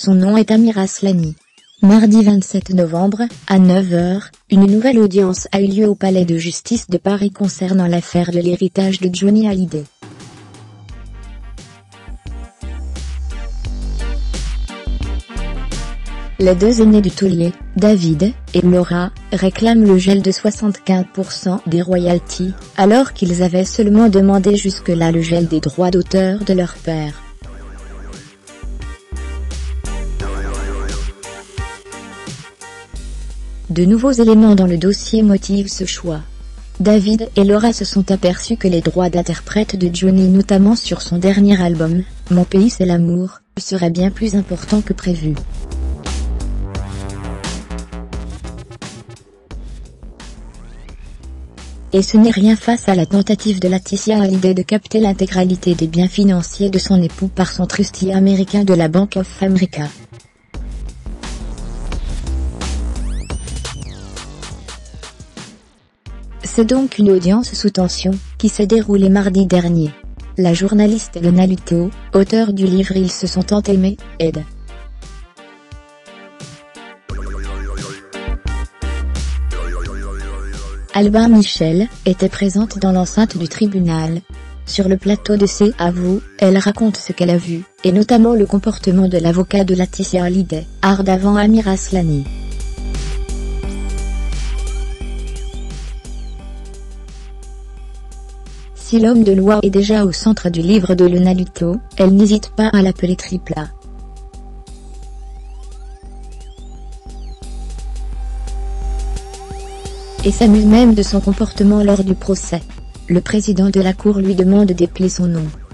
Son nom est Amir Aslani. Mardi 27 novembre, à 9 h, une nouvelle audience a eu lieu au Palais de justice de Paris concernant l'affaire de l'héritage de Johnny Hallyday. Les deux aînés du taulier, David et Laura, réclament le gel de 75% des royalties, alors qu'ils avaient seulement demandé jusque-là le gel des droits d'auteur de leur père. De nouveaux éléments dans le dossier motivent ce choix. David et Laura se sont aperçus que les droits d'interprète de Johnny, notamment sur son dernier album, Mon pays c'est l'amour, seraient bien plus importants que prévu. Et ce n'est rien face à la tentative de Laetitia Hallyday de capter l'intégralité des biens financiers de son époux par son trustee américain de la Bank of America. C'est donc une audience sous tension, qui s'est déroulée mardi dernier. La journaliste Lena Luto, auteure du livre Ils se sont tant aimés, ed. Albin Michel, était présente dans l'enceinte du tribunal. Sur le plateau de C'est à vous, elle raconte ce qu'elle a vu, et notamment le comportement de l'avocat de Laetitia Hallyday, ardavant Amir Aslani. Si l'homme de loi est déjà au centre du livre de Lena Luto, elle n'hésite pas à l'appeler Triple A. Et s'amuse même de son comportement lors du procès. Le président de la cour lui demande d'épeler son nom.